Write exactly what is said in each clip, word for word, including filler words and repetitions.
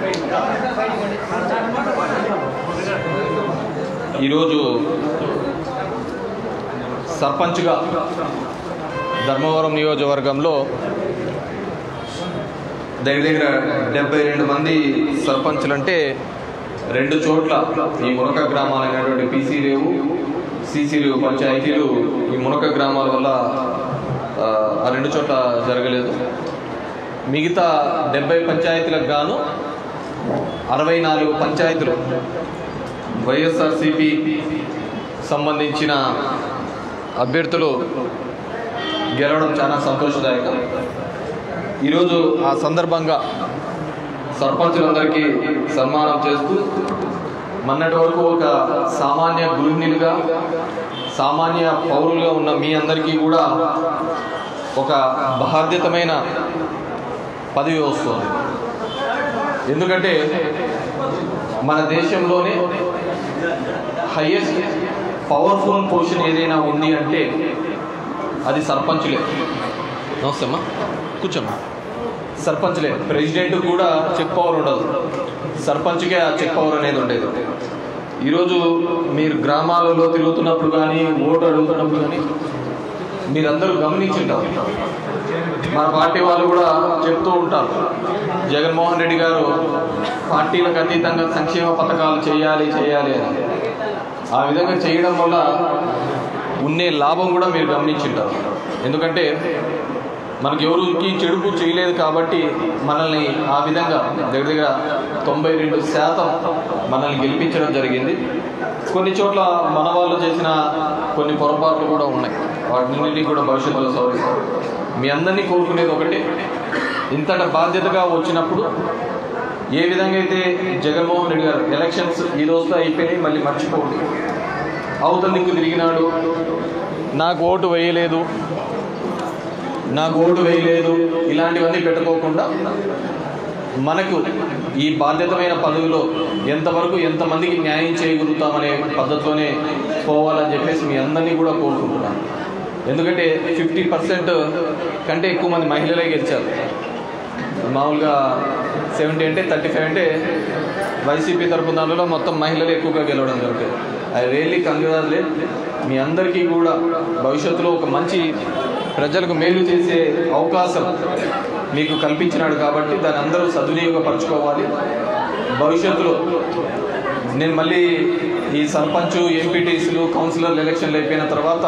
ఈరోజు సర్పంచ్గా ధర్మవరం నియోజకవర్గంలో దగ్గర దగ్గర డెబ్బై రెండు మంది సర్పంచులు అంటే రెండు చోట్ల ఈ మునక గ్రామాలైనటువంటి పీసీ రేవు సీసీ రేవు పంచాయతీలు ఈ మునక గ్రామాల వల్ల ఆ రెండు చోట్ల జరగలేదు. మిగతా డెబ్బై పంచాయతీలకు గాను అరవై నాలుగు పంచాయతీలు వైఎస్ఆర్సీపీ సంబంధించిన అభ్యర్థులు గెలవడం చాలా సంతోషదాయకం. ఈరోజు ఆ సందర్భంగా సర్పంచులందరికీ సన్మానం చేస్తూ మొన్నటి వరకు ఒక సామాన్య గృహిణులుగా సామాన్య పౌరులుగా ఉన్న మీ అందరికీ కూడా ఒక బాధ్యతమైన పదవి వస్తుంది. ఎందుకంటే మన దేశంలోనే హైయెస్ట్ పవర్ఫుల్ పొజిషన్ ఏదైనా ఉంది అంటే అది సర్పంచులే. నమస్తే అమ్మా, కూర్చోమ్మా. సర్పంచ్లే. ప్రెసిడెంట్ కూడా చెక్ పవర్ ఉండదు, సర్పంచ్కే ఆ చెక్ పవర్ అనేది ఉండేది. ఈరోజు మీరు గ్రామాలలో తిరుగుతున్నప్పుడు కానీ ఓటు అడుగుతున్నప్పుడు కానీ మీరందరూ గమనించుంటారు. మన పార్టీ వాళ్ళు కూడా చెప్తూ ఉంటారు, జగన్మోహన్ రెడ్డి గారు పార్టీలకు అతీతంగా సంక్షేమ పథకాలు చేయాలి చేయాలి అని. ఆ విధంగా చేయడం వల్ల ఉండే లాభం కూడా మీరు గమనించుంటారు. ఎందుకంటే మనకి ఎవరికి చెడుపు చేయలేదు కాబట్టి మనల్ని ఆ విధంగా దగ్గర దగ్గర తొంభై రెండు శాతం మనల్ని గెలిపించడం జరిగింది. కొన్ని చోట్ల మన వాళ్ళు చేసిన కొన్ని పొరపాట్లు కూడా ఉన్నాయి, వాటిని కూడా భవిష్యత్తులో సవరిస్తారు. మీ అందరినీ కోరుకునేది ఒకటే, ఇంతట బాధ్యతగా వచ్చినప్పుడు ఏ విధంగా అయితే జగన్మోహన్ రెడ్డి గారు ఎలక్షన్స్ ఈ రోజుతో అయిపోయినాయి, మళ్ళీ మర్చిపోండి, అవతల దిక్కు తిరిగినాడు, నాకు ఓటు వేయలేదు నాకు ఓటు వేయలేదు ఇలాంటివన్నీ పెట్టుకోకుండా మనకు ఈ బాధ్యతమైన పదవిలో ఎంతవరకు ఎంతమందికి న్యాయం చేయగలుగుతామనే పద్ధతిలోనే పోవాలని చెప్పేసి మీ అందరినీ కూడా కోరుకుంటున్నాను. ఎందుకంటే ఫిఫ్టీ పర్సెంట్ కంటే ఎక్కువ మంది మహిళలే గెలిచారు. మామూలుగా సెవెంటీ అంటే థర్టీ ఫైవ్ అంటే వైసీపీ తరపున దానిలో మొత్తం మహిళలు ఎక్కువగా గెలవడం జరుగుతుంది. I really congratulate. మీ అందరికీ కూడా భవిష్యత్తులో ఒక మంచి ప్రజలకు మేలు చేసే అవకాశం మీకు కల్పించినాడు కాబట్టి దాన్ని అందరూ సద్వినియోగపరచుకోవాలి. భవిష్యత్తులో నేను మళ్ళీ ఈ సర్పంచ్ ఎంపీటీసీలు కౌన్సిలర్లు ఎలక్షన్లు అయిపోయిన తర్వాత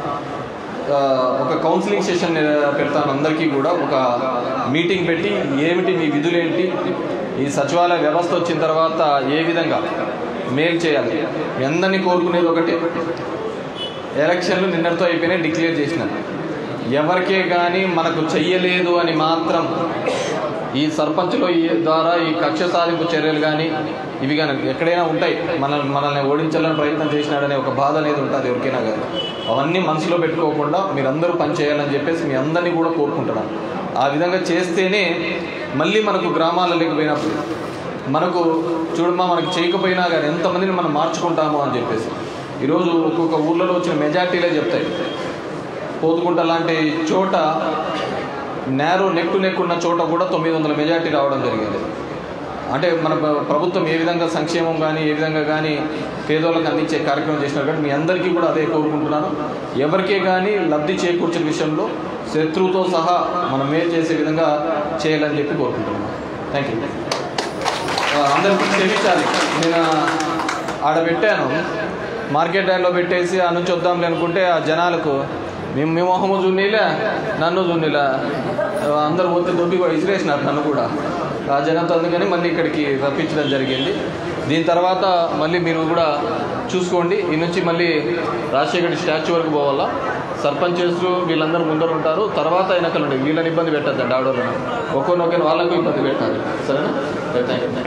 ఒక కౌన్సిలింగ్ సెషన్ పెడతాను. అందరికీ కూడా ఒక మీటింగ్ పెట్టి ఏమిటి మీ విధులేంటి, ఈ సచివాలయ వ్యవస్థ వచ్చిన తర్వాత ఏ విధంగా మేలు చేయాలి. మీ అందరినీ కోరుకునేది ఒకటి, ఎలక్షన్లు నిన్నటితో అయిపోయినాయి, డిక్లేర్ చేసినారు. ఎవరికే కానీ మనకు చెయ్యలేదు అని మాత్రం ఈ సర్పంచ్లో ద్వారా ఈ కక్ష సాధింపు చర్యలు కానీ ఇవి కానీ ఎక్కడైనా ఉంటాయి. మన మనల్ని ఓడించాలని ప్రయత్నం చేసినాడనే ఒక బాధ అనేది ఉంటుంది ఎవరికైనా కానీ. అవన్నీ మనసులో పెట్టుకోకుండా మీరందరూ పని చేయాలని చెప్పేసి మీ అందరినీ కూడా కోరుకుంటున్నాను. ఆ విధంగా చేస్తేనే మళ్ళీ మనకు గ్రామాలలోకి పోయినప్పుడు మనకు చూడమ్మా, మనకు చేయకపోయినా కానీ ఎంతమందిని మనం మార్చుకుంటాము అని చెప్పేసి ఈరోజు ఒక్కొక్క ఊళ్ళలో వచ్చిన మెజార్టీలే చెప్తాయి. పోతుకుంట లాంటి చోట నేరు నెక్కు నెక్కున్న చోట కూడా తొమ్మిది వందల మెజార్టీ రావడం జరిగింది. అంటే మన ప్రభుత్వం ఏ విధంగా సంక్షేమం కానీ ఏ విధంగా కానీ పేదోళ్ళకి అందించే కార్యక్రమం చేసినారు. కాబట్టి మీ అందరికీ కూడా అదే కోరుకుంటున్నాను. ఎవరికే కానీ లబ్ధి చేకూర్చిన విషయంలో శత్రువుతో సహా మనం మేలు చేసే విధంగా చేయాలని చెప్పి కోరుకుంటున్నాను. Thank you. అందరికీ క్షమించాలి, నేను ఆడ పెట్టాను మార్కెట్ యార్డ్లో పెట్టేసి ఆ నుంచి వద్దాంలే అనుకుంటే ఆ జనాలకు మేము మీ మొహము జున్నీలే నన్ను జున్నీలా అందరూ పోతే దొబ్బి కూడా విసిరేసినారు నన్ను కూడా ఆ జనంతో. అందుకని మళ్ళీ ఇక్కడికి రప్పించడం జరిగింది. దీని తర్వాత మళ్ళీ మీరు కూడా చూసుకోండి, ఈ నుంచి మళ్ళీ రాజశేఖర్ స్టాచ్యూ వరకు పోవాలా. సర్పంచెస్ వీళ్ళందరూ ముందర ఉంటారు, తర్వాత వెనకలు ఉండే వీళ్ళని ఇబ్బంది పెట్టద్దండి. ఆడవాళ్ళని ఒక్కొక్కరిని వాళ్ళకు ఇబ్బంది పెట్టాలి. సరేనా? Thank you.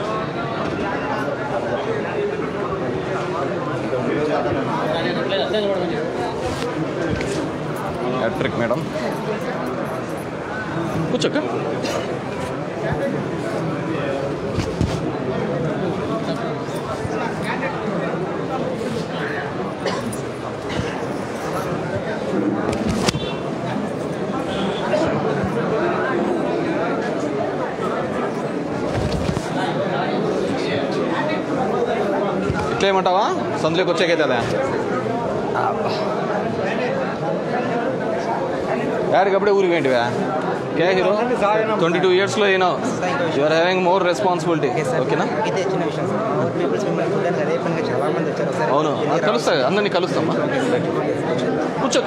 హ్యాట్రిక్ మేడం, కూర్చోక్క. ఇట్లేమంటావా సందులోకి వచ్చాకైతే అదే యాడికి అప్పుడే ఊరికి ఏంటివా क्या हीरो ट्वेंटी टू इयर्स లో అయినా you are having more responsibility ఓకేనా అవును కలుస్తా అందరినీ కలుస్తామా కూర్చోక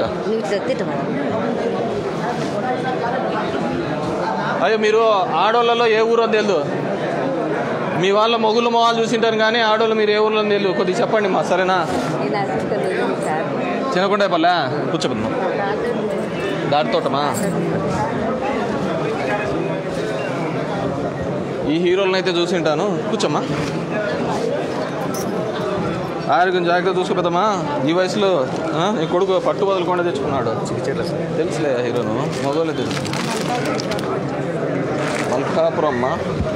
అయ్యో మీరు ఆడోళ్ళలో ఏ ఊరో తెలియదు మీ వాళ్ళ మొగుళ్ళ మొహాలు చూసింటారు కానీ ఆడోళ్ళు మీరు ఏ ఊర్లో తెలియదు కొద్దిగా చెప్పండి మా సరేనా చిన్నకుంటే పల్లె కూర్చోబోతున్నా దాటి తోటమా ఈ హీరోలను అయితే చూసింటాను కూర్చోమ్మా ఆరోగ్యం జాగ్రత్త చూసుకోపోతామా ఈ వయసులో నీ కొడుకు పట్టు వదలకుండా తెచ్చుకున్నాడు తెలుసులే హీరోను మొగోలే తెలుసు మల్కాపురం అమ్మ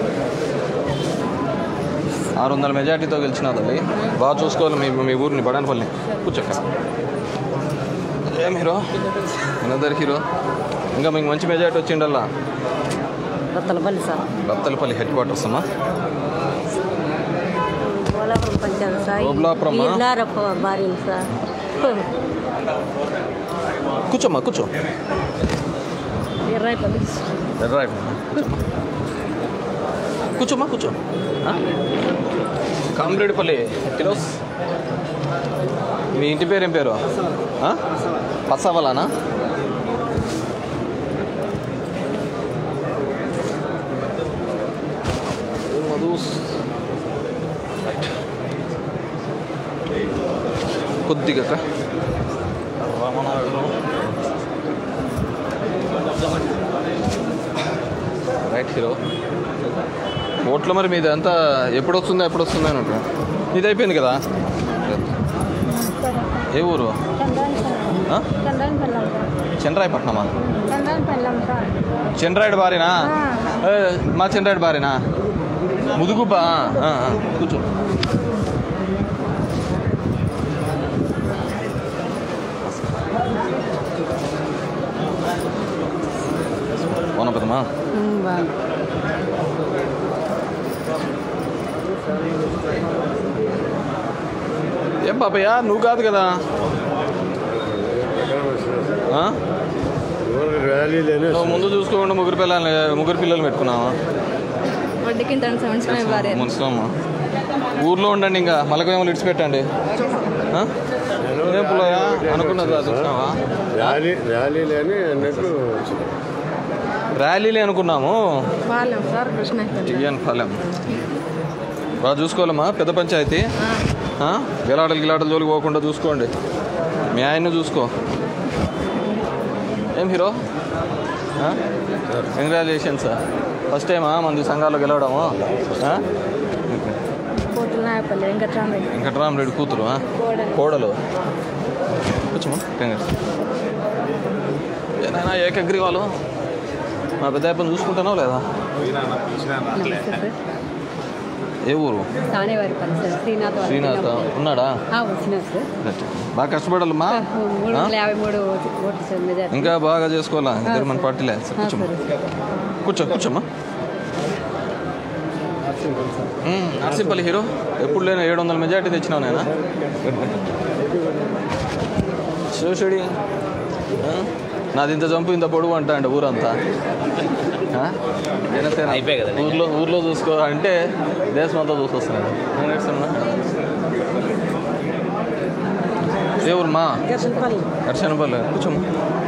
ఆరు వందల మెజార్టీతో గెలిచిన తల్లి బాగా చూసుకోవాలి మీ మీ ఊరిని బడానపల్లి కూర్చోక్క ఏం హీరో అనదర్ హీరో ఇంకా మీకు మంచి మెజార్టీ వచ్చిండల్లా Battalapalli sir Battalapalli headquarters అమ్మా కూర్చోమ్మా కూర్చో ఎర్రాయిపల్లి కూర్చోమ్మా కూర్చో కామ్రేడ్పల్లి కిలోస్ మీ ఇంటి పేరు ఏం పేరు పచ్చవలానా కొద్దిగా రైట్ హీరో ఓట్లో మరి మీది అంతా ఎప్పుడు వస్తుందో ఎప్పుడు వస్తుందో అని ఉంటుంది ఇది అయిపోయింది కదా ఏ ఊరు చంద్రాయపట్నమా చంద్రాయుడు బారేనా మా చంద్రాయుడు బారేనా ముదుగుబ్బా కూర్చో పోనపదమ్మా ఏం పాపయ్యా నువ్వు కాదు కదా ముందు చూసుకోకుండా ముగ్గురు పిల్లలు ముగ్గురు పిల్లలు పెట్టుకున్నావా మున్సిపమ్మా ఊర్లో ఉండండి ఇంకా మలకవేమలు ఇడిచిపెట్టండి పుల్లయ్యా అనుకున్నది చూసినావా ర్యాలీలే అనుకున్నాము ఫలం బాగా చూసుకోవాలమ్మా పెద్ద పంచాయతీ గిలాటలు గిలాటలు జోలికి పోకుండా చూసుకోండి మీ ఆయన్ని చూసుకో ఏం హీరో కంగ్రాచులేషన్స్ ఫస్ట్ టైమా మంది సంఘాల్లో గెలవడము వెంకటరామరెడ్డి కూతురు కోడలు కూర్చోమా కంగ్రాట్స్ ఏదైనా ఏకగ్రీ వాళ్ళు మా పెద్ద అప్పని చూసుకుంటానో లేదా ఏ ఊరు శ్రీనాథ్ ఉన్నాడా బాగా కష్టపడాలమ్మా ఇంకా బాగా చేసుకోవాలా ఇద్దరు మన పార్టీలే కూర్చోమ్మా కూర్చో కూర్చోమ్మా నర్సింపల్లి హీరో ఎప్పుడు లేని ఏడు వందల మెజార్టీ తెచ్చినావు నేనా చూసుడి నాది ఇంత జంపు ఇంత పొడుగు అంటా అండి ఊరంతా జనసేన అయిపోయి కదా ఊర్లో ఊర్లో చూసుకో అంటే దేశం అంతా చూసుకొస్తున్నాడు ఏ ఊరుమా దర్శనపల్లి కూర్చోమ్మా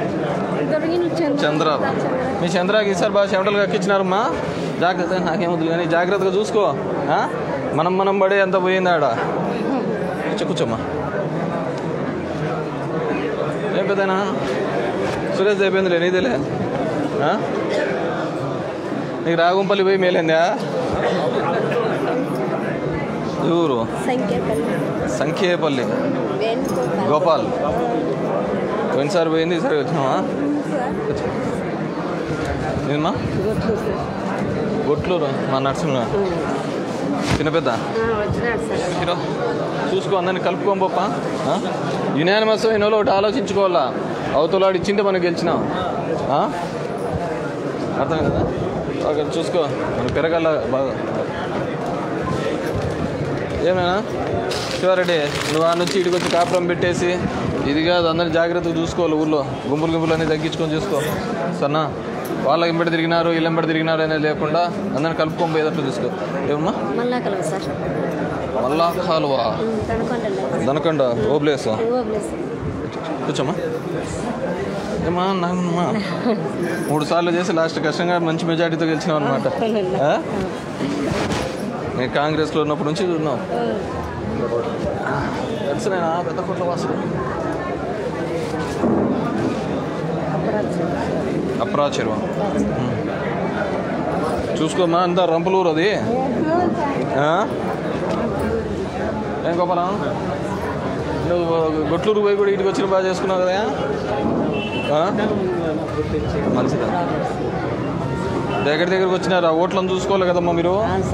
చంద్ర మీ చంద్రకి ఈసారి బాగా చెమటలు కక్కించినారమ్మా జాగ్రత్త నాకేమవుతుంది కానీ జాగ్రత్తగా చూసుకో మనం మనం పడే ఎంత పోయింది ఆడ కూర్చో కూర్చోమ్మా ఏం పెద్దనా సురేష్ అయిపోయిందిలే నీదేలే నీకు రాగంపల్లి పోయి మేలేందా ఊరు సంఖ్యేపల్లి గోపాల్ పోయినసారి పోయింది ఈసారి వచ్చినావా ఏమా గొట్లూరు మా నర్సింహ చిన్న పెద్ద హీరో చూసుకో అందరినీ కలుపుకోం పప్ప యునానిమస్ అయిన వాళ్ళు ఒకటి ఆలోచించుకోవాలా అవతలాడు ఇచ్చింటే మనం గెలిచినాం అర్థం కదా అక్కడ చూసుకో మనం పెరగాల బాగా ఏమైనా శివారెడ్డి నువ్వు ఆ నుంచి ఇటుకొచ్చి కాపురం పెట్టేసి ఇది కాదు అందరినీ జాగ్రత్తగా చూసుకోవాలి. ఊళ్ళో గుంపులు గుంపులు అనేది తగ్గించుకొని చూసుకో సన్నా. వాళ్ళ ఎంబడి తిరిగినారు వీళ్ళ ఎంబడి తిరిగినారు అనేది లేకుండా అందరిని కలుపుకొని పోయేటట్టు చూసుకో. ఏమమ్మా మల్లా కాలువ దనకొండ ఓ ప్లేస్ కూర్చోమ్మా. ఏమా నాన్నమ్మా మూడు సార్లు చేసి లాస్ట్ కష్టంగా మంచి మెజార్టీతో గెలిచినావు అనమాట. నేను కాంగ్రెస్లో ఉన్నప్పటి నుంచి చూన్నావు. తెలిసినా పెద్ద కొట్ల వాసులు అప్రా చెరువు చూసుకోమ్మా. అంతా రంపలూరు అది. ఏం గోపాలం నువ్వు గొట్లూరు పోయి కూడా ఇటుకు వచ్చిన బాగా చేసుకున్నావు కదా. మంచిదా దగ్గర దగ్గరకు వచ్చినారు. ఆ ఓట్లను చూసుకోవాలి కదమ్మా మీరు.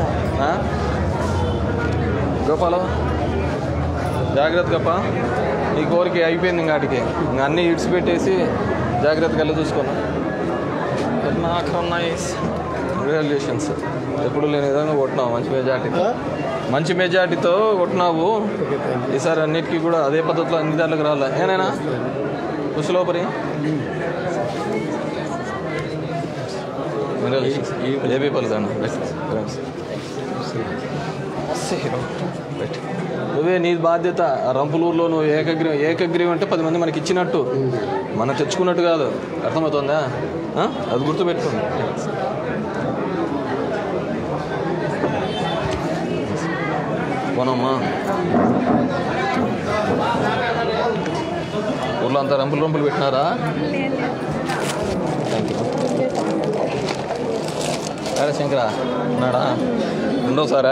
గోపాలం జాగ్రత్తగా నీ కోరిక అయిపోయింది. ఇంకాటికి ఇంకా అన్నీ ఇడిచిపెట్టేసి జాగ్రత్తగా వెళ్ళి చూసుకోను. Nice congratulations. ఎప్పుడు లేని విధంగా కొట్టినావు మంచి మెజార్టీతో. మంచి మెజార్టీతో కొట్టినావు. ఈసారి అన్నిటికీ కూడా అదే పద్ధతిలో అన్ని దాంట్లోకి రాలే. ఏనైనా కుశలోపరి ఏబీ పలుదాను. నువ్వే నీ బాధ్యత. రంపులూరులో నువ్వు ఏకగ్రీవం ఏకగ్రీవం అంటే పది మంది మనకి ఇచ్చినట్టు మనం తెచ్చుకున్నట్టు కాదు. అర్థమవుతుందా? అది గుర్తుపెట్టుకోండి. పోనమ్మా ఊళ్ళో అంతా రంపులు రంపులు పెట్టినారా? అరే శంకరా ఉన్నాడా? రెండోసారా?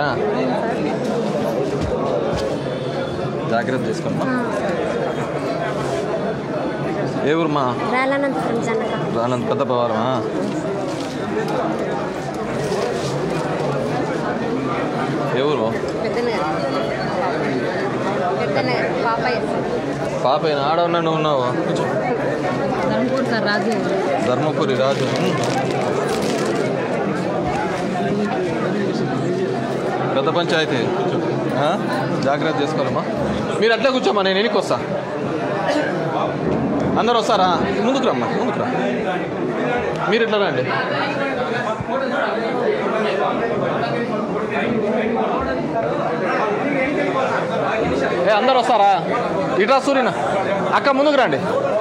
జాగ్రత్త తీసుకోమ్మా. ఏ ఊరుమా? రానంత పెద్ద పవారమా? ఏ ఊరు? పాపయ్య ఆడ ఉన్నా నువ్వు ఉన్నావు. ధర్మపురి రాజు. పెద్ద పంచాయతీ. జాగ్రత్త చేసుకోవాలమ్మా. మీరు అట్లే కూర్చోమ్మా, నేను ఎనికి వస్తా. అందరు వస్తారా? ముందుకు రమ్మా, ముందుకు రా. మీరు ఎట్లా రండి. ఏ అందరు వస్తారా? ఇట్లా సూర్యన అక్క ముందుకు రండి.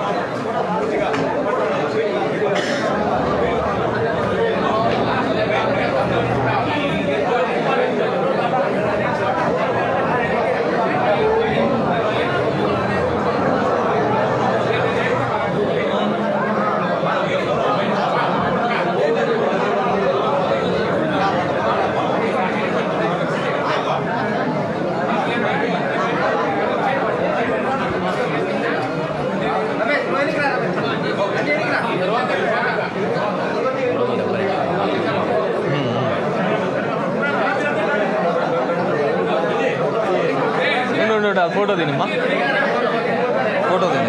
ఫోటో తినమ్మా, ఫోటో తిని.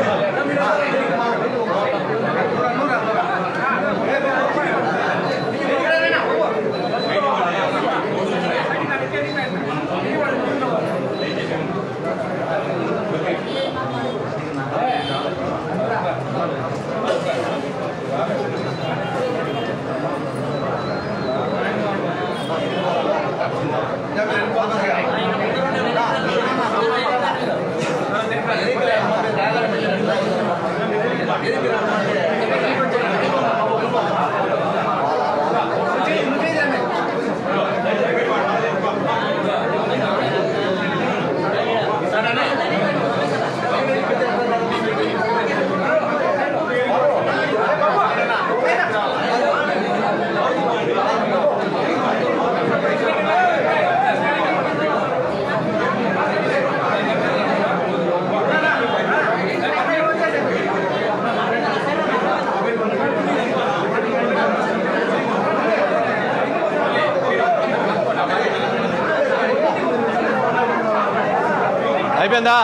అయిపోయిందా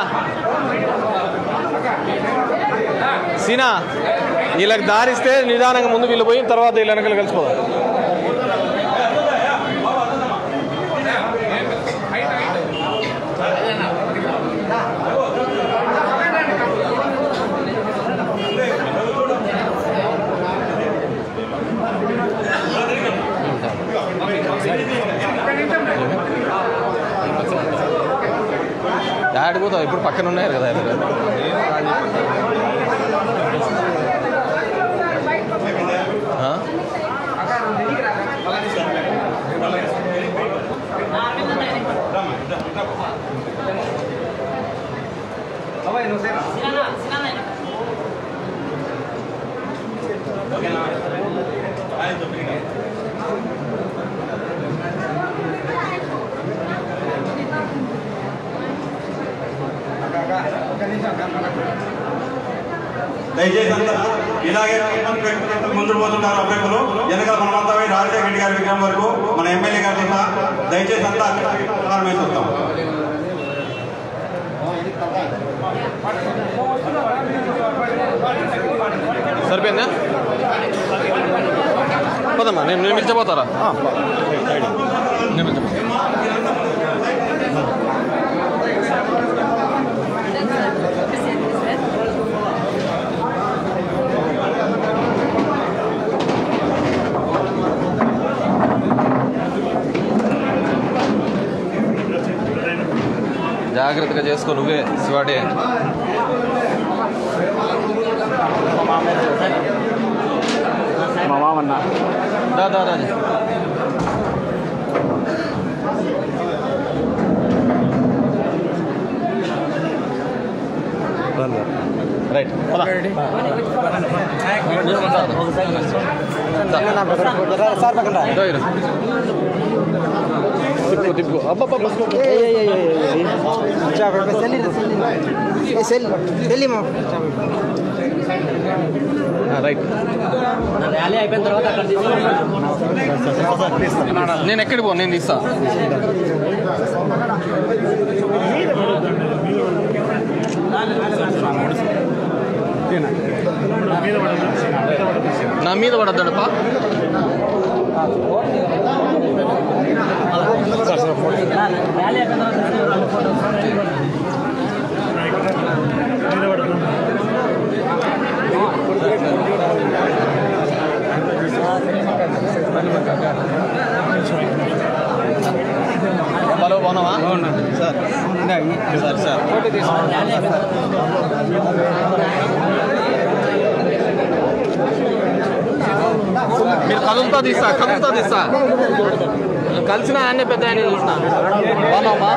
సీనా? వీళ్ళకి దారిస్తే నిదానంగా ముందు వీళ్ళు పోయిన తర్వాత వీళ్ళ వెనకాల కలిసిపోవాలి. ఆడిపోతావు ఇప్పుడు పక్కన ఉన్నారు కదా దయచేసి అంతా ఇలాగే ముందుకు పోతుంటారు అభ్యర్థులు. వెనకాల మనమంతా రాజశేఖర రెడ్డి గారి విగ్రహం వరకు మన ఎమ్మెల్యే గారి దయచేసి అంతా వేసి వస్తాం. సరిపోయిందా? పోదమ్మా, నేను నేను మిర్చిపోతారా? నేను జాగ్రత్తగా చేసుకో నువ్వే శివాడే. మా మామన్న దాదా రైట్ సార్ పక్కన తిప్పు తిప్పు అబ్బా రైట్. ర్యాలీ అయిపోయిన తర్వాత అక్కడ నేను ఎక్కడికి పో, నేను తీస్తా. నా మీద పడద్దడపా. ర్యాలీ అయిపోయిన హలో బాగున్నావా? సార్ సార్ సార్ మీరు కదులుతా తీస్తా కదులుతా తీస్తా కలిసిన ఆయనే పెద్ద ఆయన చూసిన బాగున్నావమ్మా?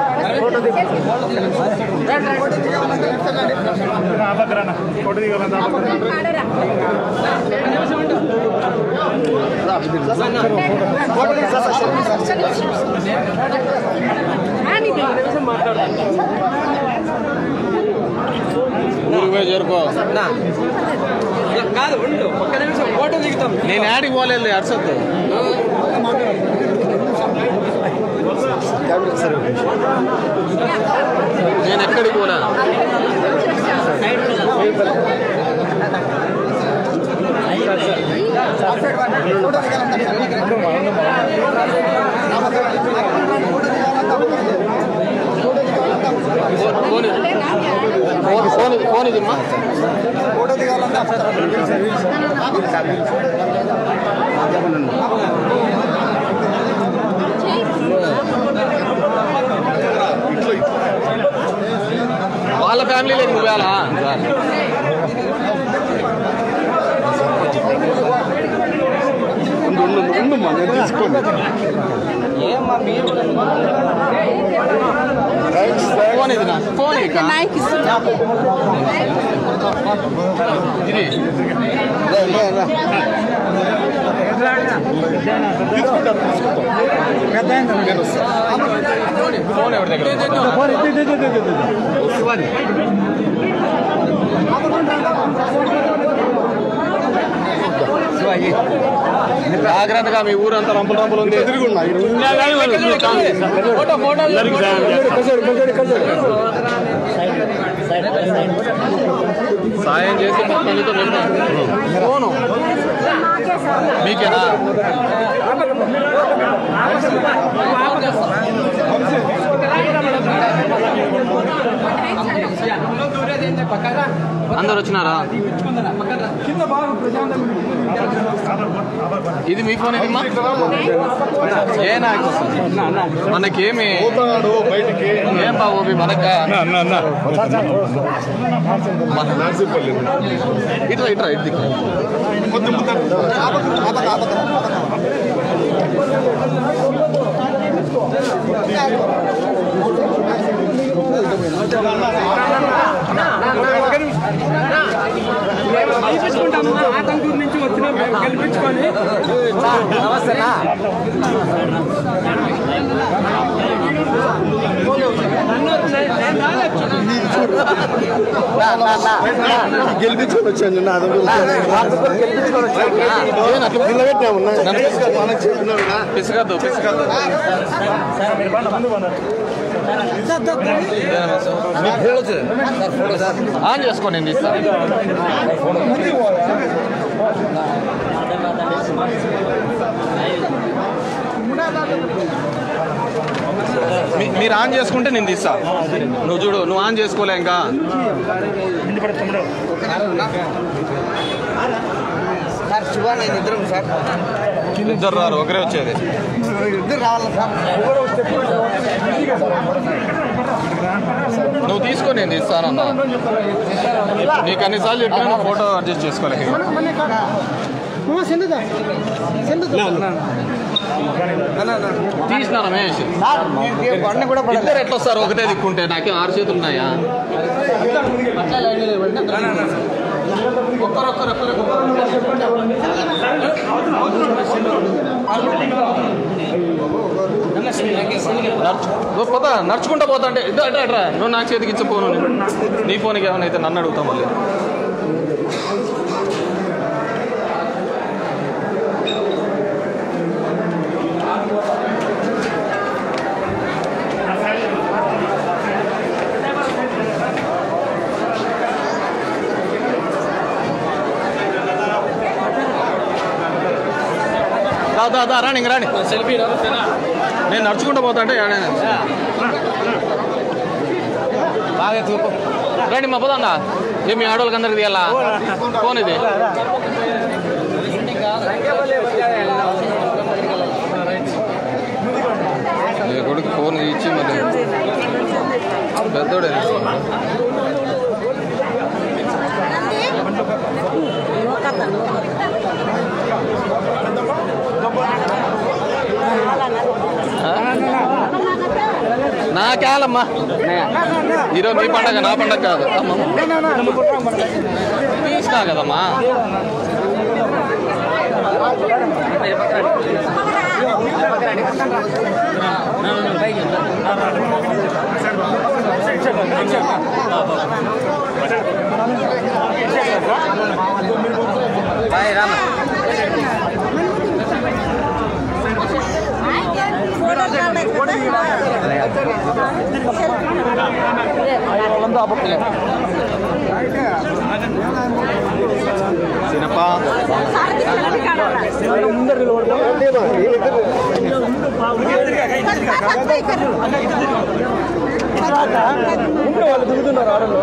ఊరికి పోయి చేరుకో. కాదు ఉండు ఒక్క నిమిషం ఫోటో దిగుతాం. నేను యాడికి పోలేదు అర్సద్దు. నేను ఎక్కడికి పోనా? ఫోన్ ఫోన్ ఇదిమ్మా. వాళ్ళ ఫ్యామిలీలో నువ్వు వేళ ఫోన్ ఇది నా ఫోన్ ఇది ఫోన్ ఎవరి దగ్గర జాగ్రత్తగా మీ ఊరంతా రంపులు రంపులు ఉంది. సాయం చేసి ఫోను మీకేనా? పక్కగా అందరు వచ్చినారా? ఇది మీ ఫోన్ ఏమా? ఏ నాకు మనకేమి ఏం బాబు మనక ఇట్లా ఇట్లా ఇటు దిక్కు ఆతంకూరు నుంచి వచ్చిన గెలిపించుకొని నమస్తేనా గెలిపించుకొని వచ్చాను పిసగద్దు పిసగద్దు ఆన్ చేసుకో నేను ఇస్తాను. మీరు ఆన్ చేసుకుంటే నేను తీస్తా. నువ్వు చూడు, నువ్వు ఆన్ చేసుకోలే ఇంకా. ఇద్దరు రారు, ఒకరే వచ్చేది. నువ్వు తీసుకో, నేను తీస్తానన్నా. నీకు అన్నిసార్లు చెప్పినా ఫోటో అడ్జస్ట్ చేసుకోలే. తీసినా రమేష్. ఇద్దరు ఎట్లా వస్తారు ఒకటే దిక్కుంటే? నాకేం ఆరు చేతులు ఉన్నాయా? పోతా నడుచుకుంటా పోతా అంటే ఇద్దరు అట్రా అట్రా. నువ్వు నాకు చేతికి ఇచ్చపోను. నీ ఫోన్కి ఏమైనా అయితే నన్ను అడుగుతాం మళ్ళీ. దా దా రాని ఇంక రాని సెల్ఫీ. నేను నడుచుకుంటూ పోతా అంటే బాగా చూపు రండి మా పోదా. ఏ మీ ఆడవాళ్ళకి అందరికి తీయాలా ఫోన్? ఇది కొడుకు ఫోన్ ఇచ్చి మళ్ళీ పెద్దోడే. నాకేలమ్మా, ఈరోజు మీ పండగ నా పండగ కాదు. తీసినా కదమ్మా. సినప్పా వాళ్ళు దిగుతున్నారు ఆడలు.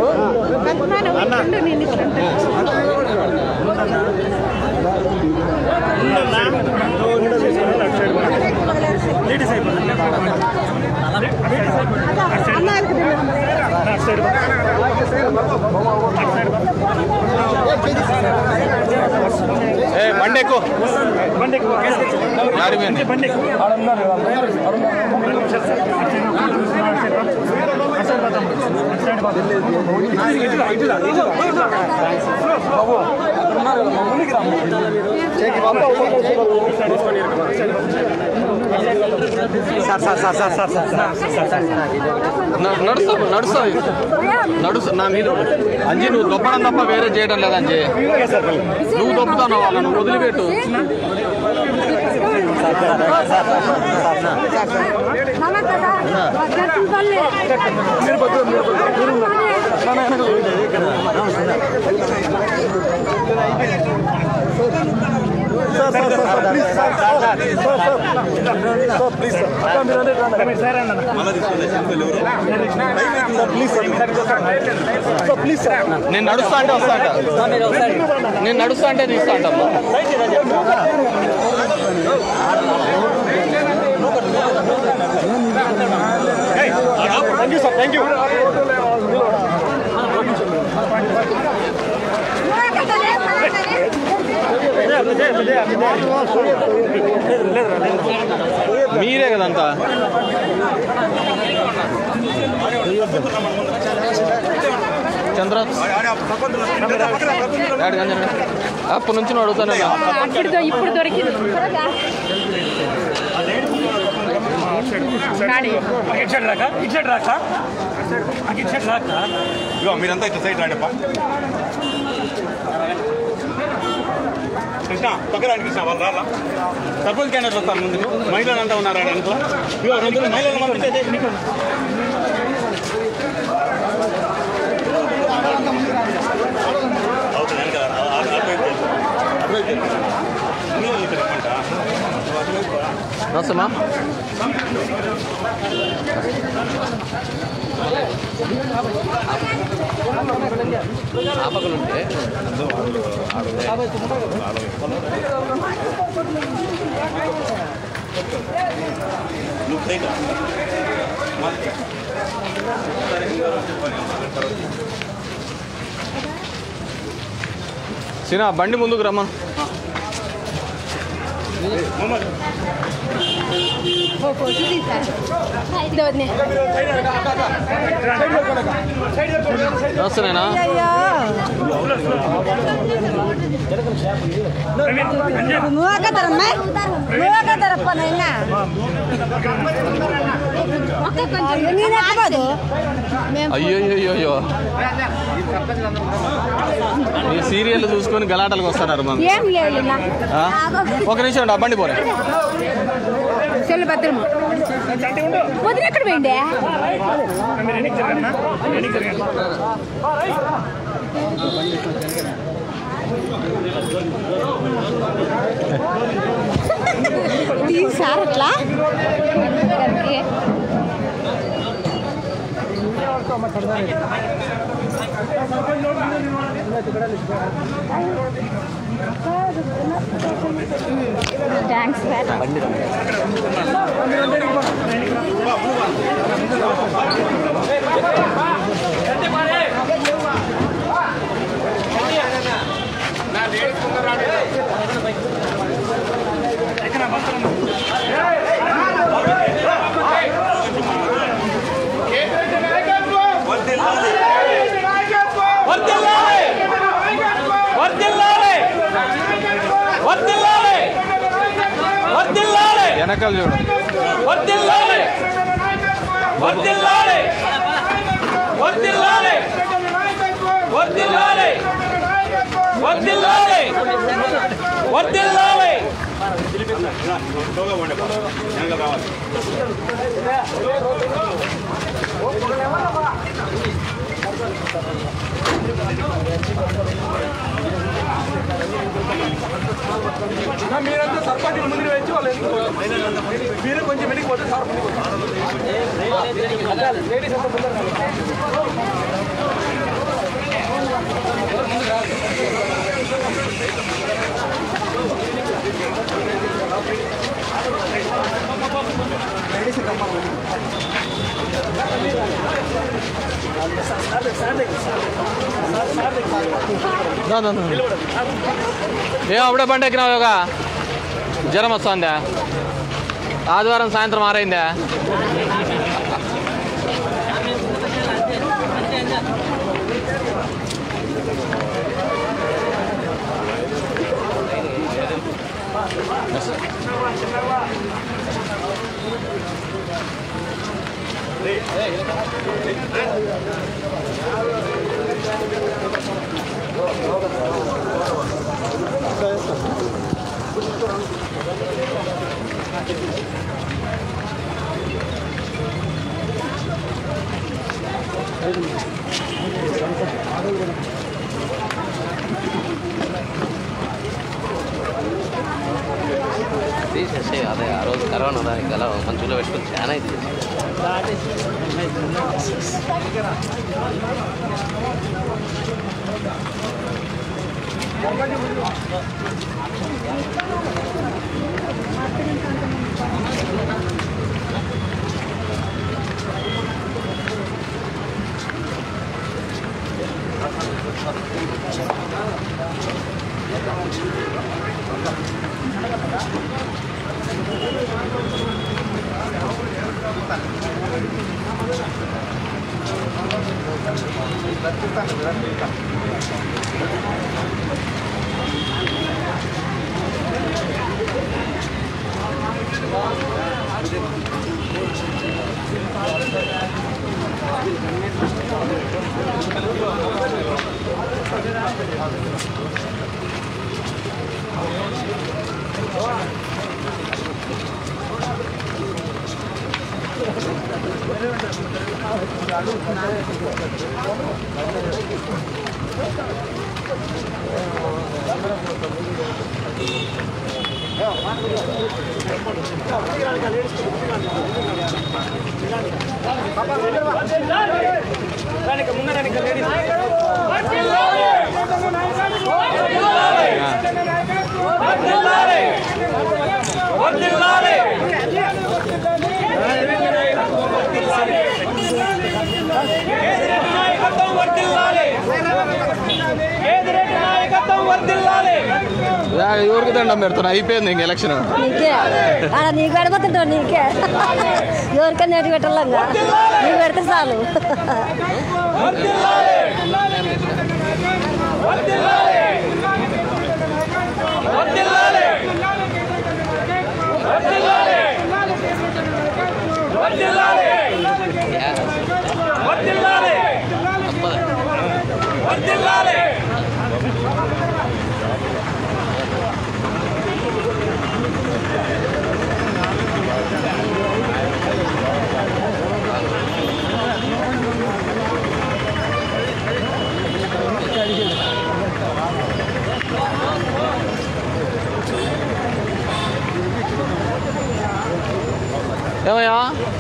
ఏ బండెక్కు బండెక్కు యాడిపోయింది బండెక్కు. నడుస్తా నడుస్తా నడుస్తా నా మీద అంజీ. నువ్వు దొప్పడం తప్ప వేరే చేయడం లేదా అంజీ? నువ్వు దొప్పుతాను వాళ్ళను, నువ్వు వదిలిపెట్టు. Sir sir sir please sir sir please sir please sir please sir నేను నడుస్తా అంటే వస్తా అంట నేను నడుస్తా అంటే తీస్తా అంటమ్మా thank you sir thank you మీరే కదంతా చంద్ర అప్పటి నుంచి అడుగుతాను ఇప్పుడు దొరికింది మీరంతా ఇట్లా సైడ్ రాడప్ప కృష్ణ పక్కన రండి కృష్ణ వాళ్ళు రాలా సర్పంచ్ క్యాండిడేట్ వస్తారు ముందుకు మహిళలు అంతా ఉన్నారు అనుకో ఇగో రెండు మహిళలు పంపిస్తే నమస్తేమా ఆ పక్కన ఉంటే సినా బండి ముందుకు రమ్మా వస్తున్నాయినా అయ్యో అయ్యో అయ్యో ఈ సీరియల్ చూసుకొని గలాటలకు వస్తున్నారు మనం ఒక నిమిషం ఉండి బండి పోరే చెల్లి భద్రము వదిలి ఎక్కడ పోయిండే తీసారు అట్లా థ్యాంక్స్ వెనకాల చూడు మీరంతా సర్పంచ్ ముందు వచ్చి వాళ్ళు మీరు కొంచెం వెనక్కి పోతే సార్ లేడీస్ అంతా ఏం అప్పుడే బండి ఎక్కినావు యోగా జ్వరం వస్తుందా ఆదివారం సాయంత్రం ఆరైందా అలా మంచులో పెట్టుకుని చాలా అయితే ఎవరికి దండం పెడుతున్నా అయిపోయింది ఇంక ఎలక్షన్ నీకే నీకు పెడబోతుంటావు నీకే ఎవరికైనా ఎటు పెట్టాలంగా నీకు పెడితే చాలు ఏమయ్యా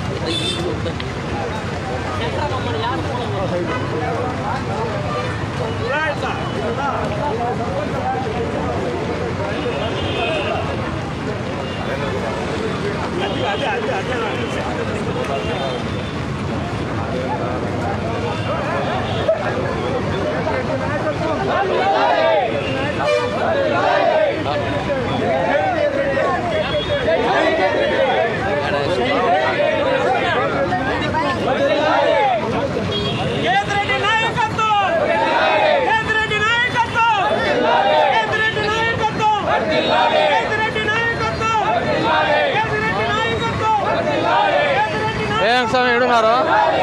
ఏం స్వామి ఎడున్నారు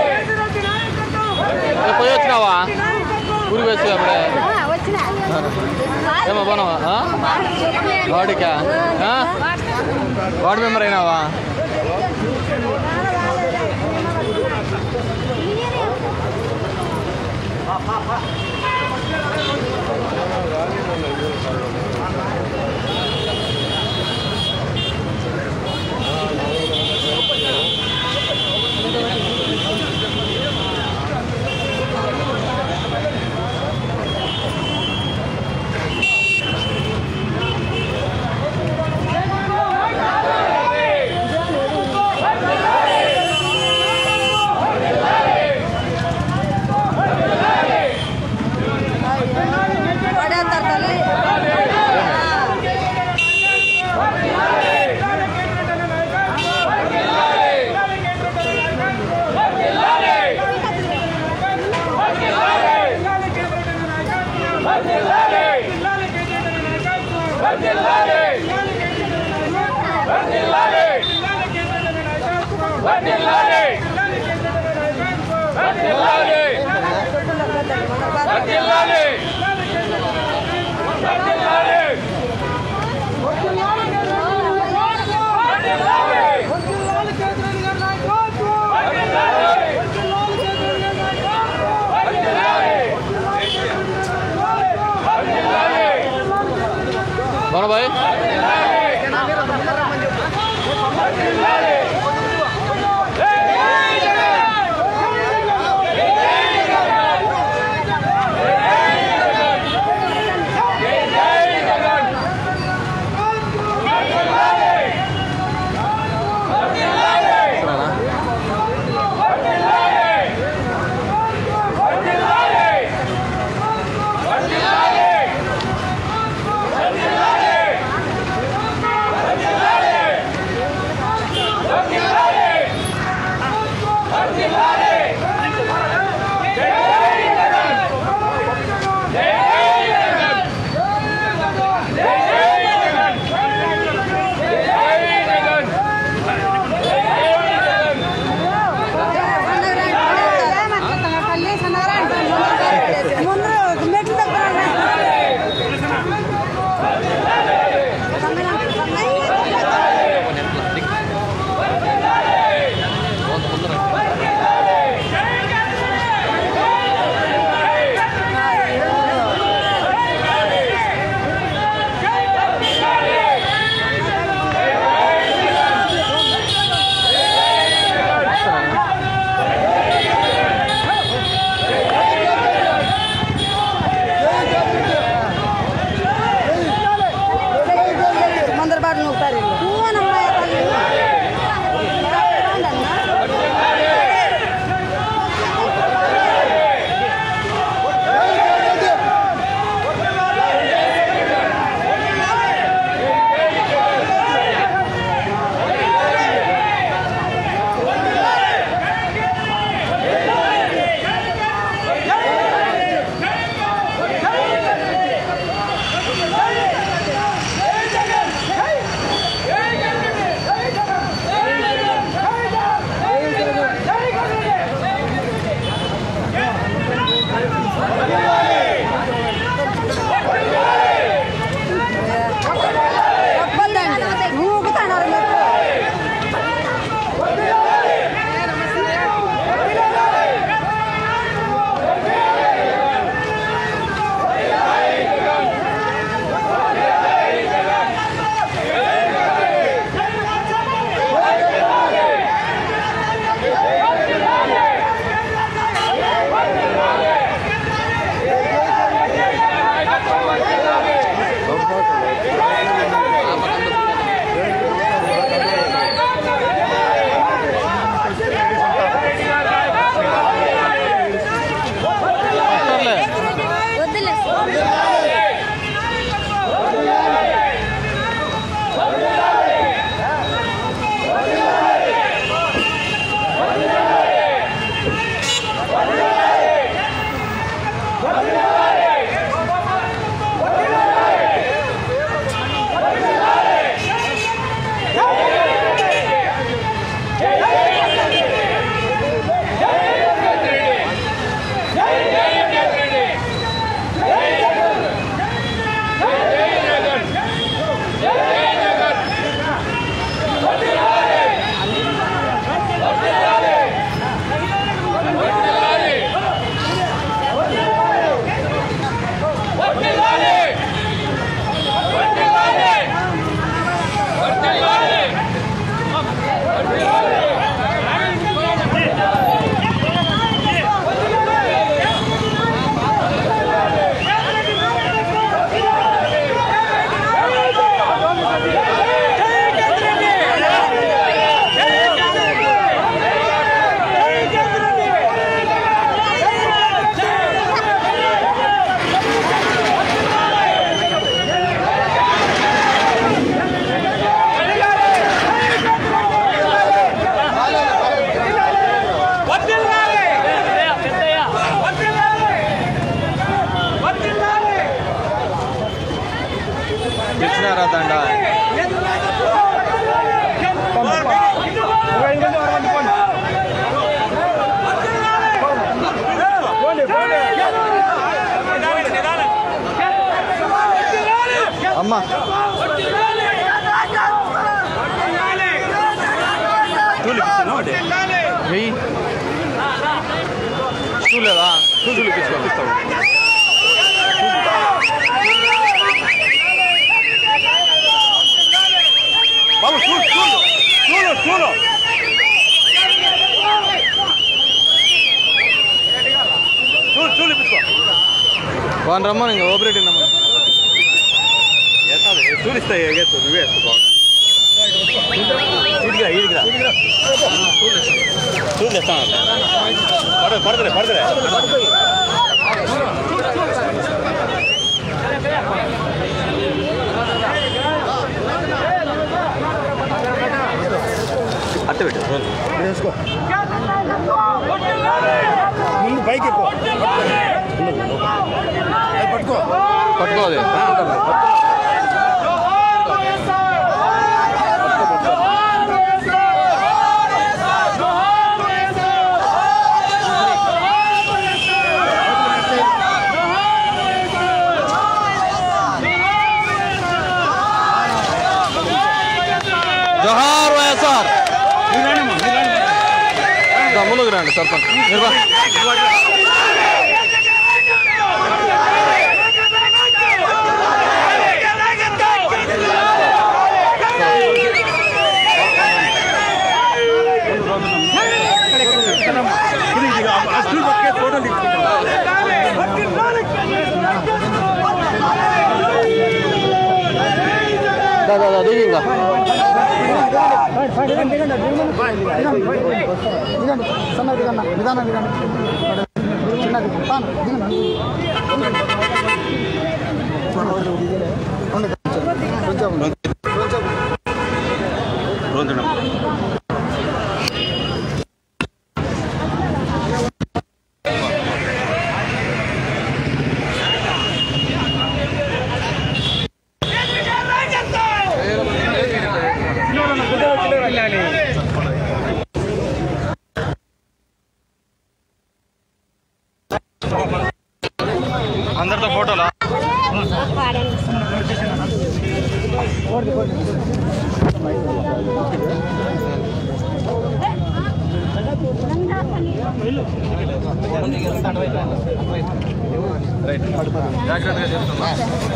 పోయి వచ్చినావా ఊరికి వచ్చి అప్పుడే ఏమో పోనావా వాడికా వార్డు మెంబర్ అయినావా भाई అమ్మా వెయ్యి చూడలేదా చూపిస్తావు బాబు చూడు చూడు చూడు చూడు చూడు చూడు ఇప్పించుకో వాళ్ళని రమ్మని ఇంకా ఓపరేటింగ్ రమ్మని చూడిస్తాయి నువ్వే వేసుకో ఇదిగా ఇదిగా చూడేస్తాను పడదు పడదులే పడదులే అట్ట పెట్టు వేసుకో ముందు పైకి ఎక్కువ పట్టుకో పట్టుకో అది జోహార్ వైఎస్ఆర్ ముందుకు రండి సర్పంచ్ ఫోటో దాదా దిగి ఇంకా అందరితో ఫోటోలా జాగ్రత్తగా చేస్తున్నా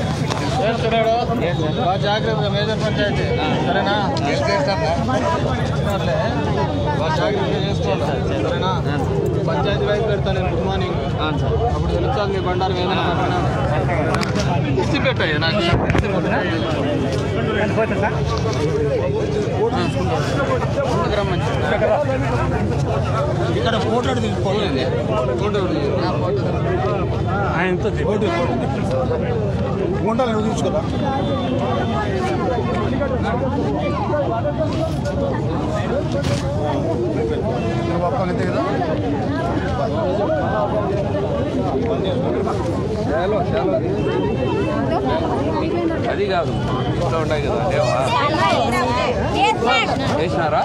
జాగ్రత్తగా మేజర్ పంచాయతీ సరేనా బాగా జాగ్రత్తగా చేసుకోవాలి సరేనా పంచాయతీ వైపు పెడతాను నేను గుడ్ మార్నింగ్ అప్పుడు తెలుస్తుంది మీ బండారం ఏదైనా ఇచ్చి పెట్టాయి నాకు ఇక్కడ ఫోటో తీసుకోలేదు ఫోటో ఆయనతో గుంటలు నువ్వు తీసుకోదా అంతే కదా అది కాదు ఇంట్లో ఉంటాయి కదా వేసినారా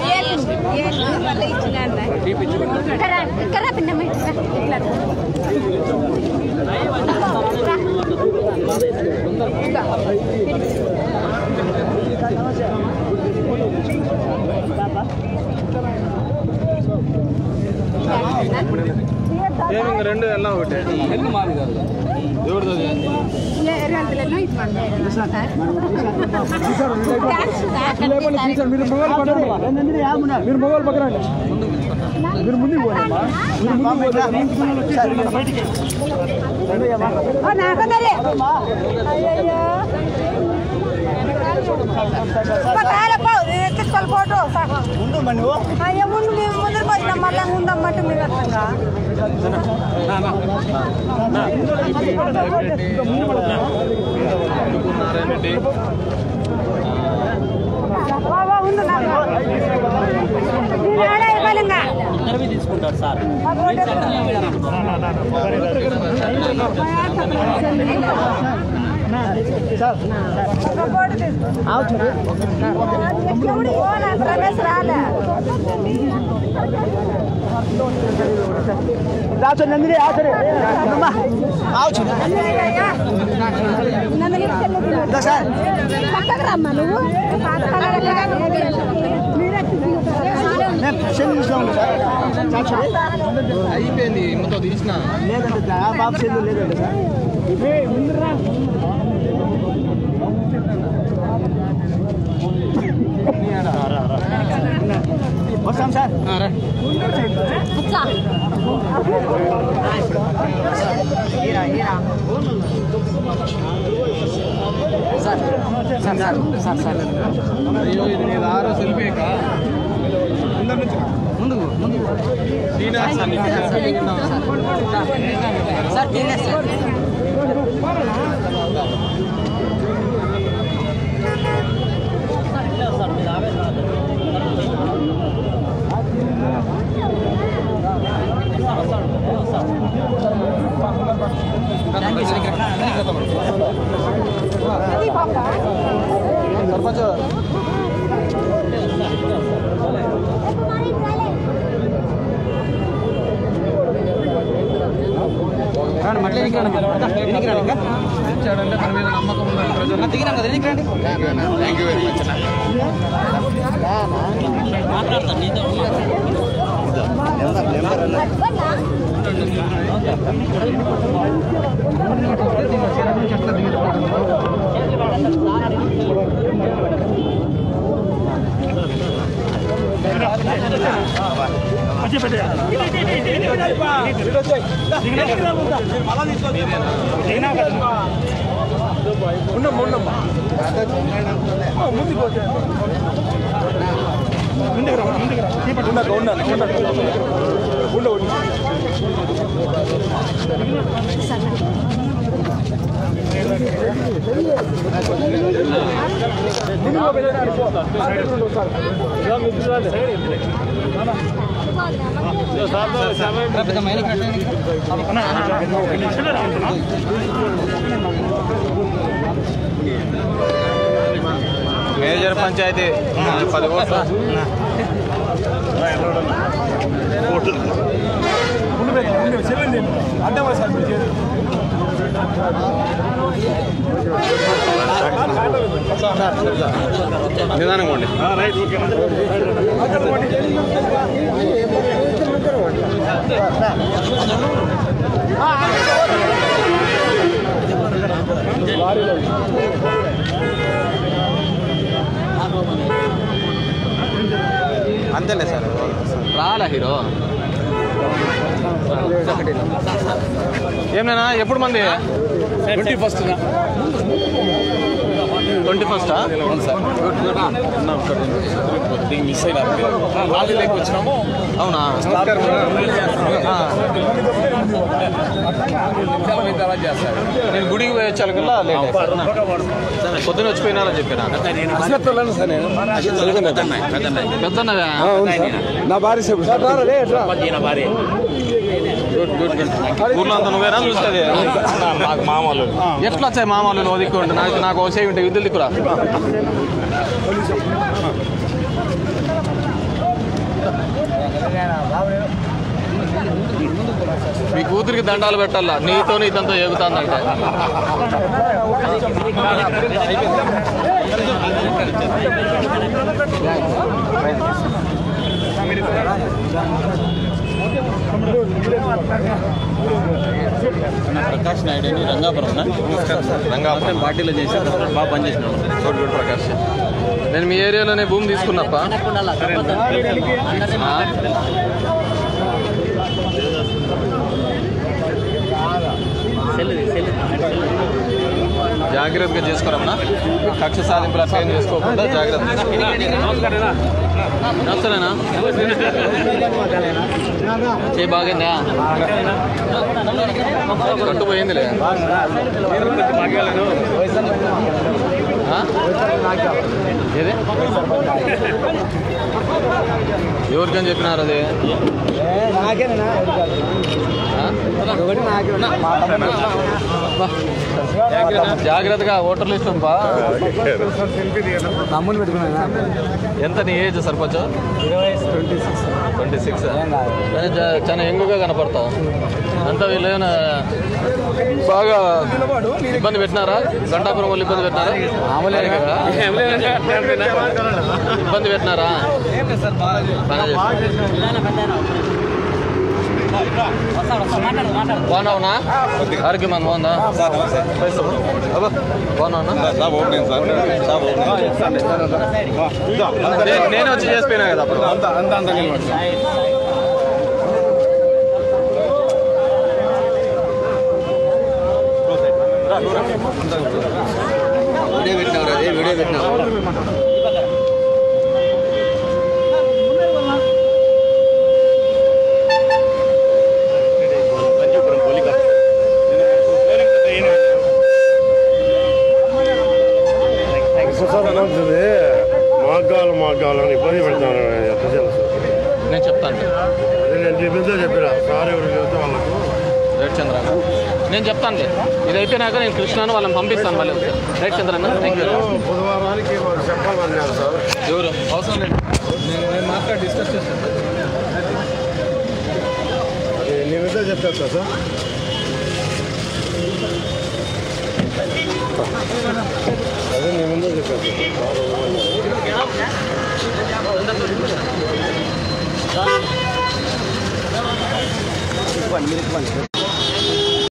ఏమి ఇంక రెండు ఎలా ఒకటే ఎందుకు మాది కాదు ఎవరిది మీరు మొగోలు పక్కన మీరు ముందుకు పోనమ్మా ఫోటో ముందు ముందరికి వచ్చిన మళ్ళీ ఉండమ్మంటే మీరు అర్థంగా తీసుకుంటారు సార్ రమేష్ రాలే రమ్మా నువ్వు అయిపోయింది మొత్తం తీసిన లేదంటే బాబు సెల్లు లేదంటే సార్ వస్తాం సార్ అయ్యో ఇది నీ ఆరో సెల్ఫీ ముందుకు ముందుకు సర్పంచ్ ఇచ్చాడంటే మన మీద నమ్మకం ఉండాలి ప్రజలు దిగినాం కదా థ్యాంక్ యూ వెరీ మచ్ మాట్లాడతాను నీతో ఉండమ్మా ఉండమ్మా ముందుకు పోతే ముందుకు రా ముందుకు రా ఉండక ఉండాలి ఉండక ఉండవద్దు మేజర్ పంచాయతీ పది కోట్ల అడ్డమా సార్ నిదానంగా ఉండి అంతేలే సార్ రాలే హీరో ఏమన్నా ఎప్పుడు మంది ట్వంటీ ఫస్ట్ ట్వంటీ ఫస్టా మిస్ అయినారు లాలీలోకి వచ్చినాము అవునా అలా చేస్తారు నేను గుడికి పోయి వచ్చాకల్లా లేట్ పొద్దున వచ్చిపోయినారని చెప్పిన పెద్దన్నవా నా భార్య భార్య ఊర్లో అంతా నువ్వేనా చూస్తుంది మాకు మామూలు ఎట్లా వచ్చాయి మామూలు నువ్వు దిక్కుంటే నాకు నాకు సేవి ఉంటాయి విద్యుల్ దిక్కురా మీ కూతురికి దండాలు పెట్టాలా నీతో ఇదంతా ఎగుతుందంటే ప్రకాష్ నాయుడు అని రంగాపురం రంగాపురం పార్టీలో చేసి బాగా పనిచేసినాడు చోటు చూడు ప్రకాష్ నేను మీ ఏరియాలోనే భూమి తీసుకున్నప్ప జాగ్రత్తగా చేసుకోరమ్మా కక్ష సాధింపులు అట్లా ఏం చేసుకోకుండా జాగ్రత్త నచ్చలేనా చే బాగైందా కట్టుపోయిందిలే ఏదే ఎవరికని చెప్పినారు అది జాగ్రత్తగా ఓటర్ లిస్ట్ ఉంపా. తమ్ముని పెట్టుకున్నా. ఎంత నీ ఏజ్ సరిపోవచ్చు? ట్వంటీ సిక్స్ చాలా యంగ్గా కనపడతావు. అంతా వీళ్ళు ఏమైనా బాగా ఇబ్బంది పెట్టినారా? గంటాపురం వాళ్ళు ఇబ్బంది పెట్టినారా? ఇబ్బంది పెట్టినారా? బాగున్నావునా? ఆరోగ్యం మంది బాగుందా? బాగున్నావునా? నేను వచ్చి చేసిపోయినా కదా అప్పుడు. వీడియో పెట్టినావు అదే వీడియో పెట్టినావు. మాగాలు మాగాలు అని ఇబ్బంది పెడతాను. నేను చెప్తాను. చెప్పిరా సార్ ఎవరు చెబితే వాళ్ళకు రైట్ చంద్రన్న నేను చెప్తాను. ఇది అయిపోయినాక నేను కృష్ణను వాళ్ళని పంపిస్తాను మళ్ళీ. రైట్ చంద్రన్న థ్యాంక్ యూ. బుధవారానికి చెప్పాలన్నారు సార్. ఎవరు అవసరం లేదు, నేను మాట్లాడి డిస్కస్ చేస్తాను. నీ మీద చెప్పేస్తా సార్. అదే నీ ముందే చెప్పేస్తా.